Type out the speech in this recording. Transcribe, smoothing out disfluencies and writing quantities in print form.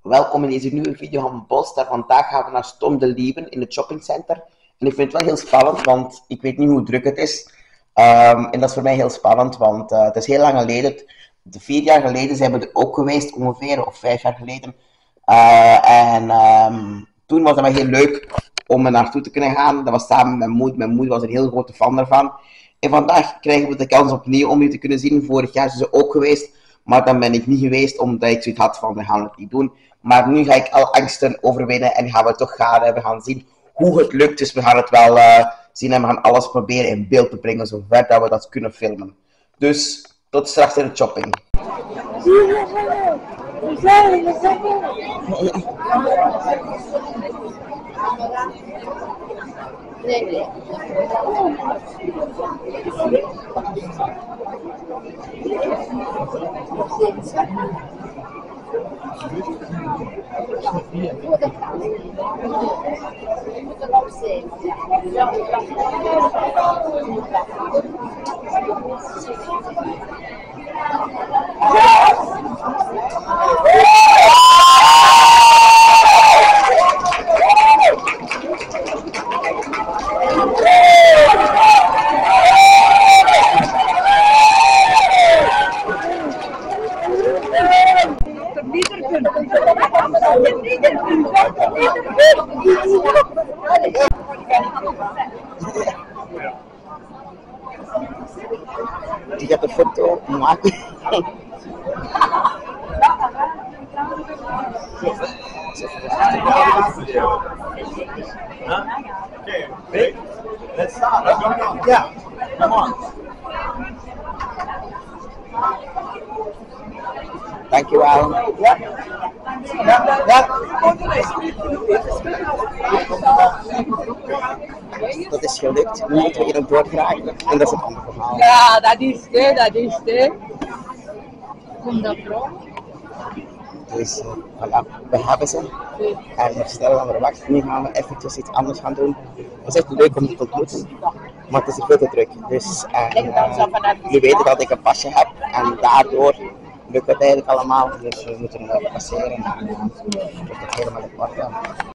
Welkom in deze nieuwe video van Bos. Vandaag gaan we naar Stom de Lieven in het shoppingcenter. En ik vind het wel heel spannend, want ik weet niet hoe druk het is. En dat is voor mij heel spannend, want het is heel lang geleden. 4 jaar geleden zijn we er ook geweest, ongeveer, of 5 jaar geleden. Toen was het wel heel leuk om er naartoe te kunnen gaan. Dat was samen met mijn moeder. Mijn moeder was een heel grote fan daarvan. En vandaag krijgen we de kans opnieuw om je te kunnen zien. Vorig jaar is ze ook geweest. Maar dan ben ik niet geweest, omdat ik zoiets had van, we gaan het niet doen. Maar nu ga ik al angsten overwinnen en gaan we toch gaan. En we gaan zien hoe het lukt. Dus we gaan het wel zien en we gaan alles proberen in beeld te brengen, zover dat we dat kunnen filmen. Dus, tot straks in de shopping. We zijn. Nee. Ik heb een foto maken. Okay, let's start. Let's go. Yeah, come on. Dankjewel. Dat is gelukt. Nu moeten we hier ook doorgeraken. En dat is het andere verhaal. Ja, dat is het. Kom dat vrouw. Dus voilà, we hebben ze. En nog sneller dan verwacht. Nu gaan we eventjes iets anders gaan doen. Het is echt leuk om te ontmoeten. Maar het is veel te druk. Dus nu weten dat ik een pasje heb. En daardoor lukt het eigenlijk allemaal. Dus we moeten passeren. En dan wordt het helemaal apart.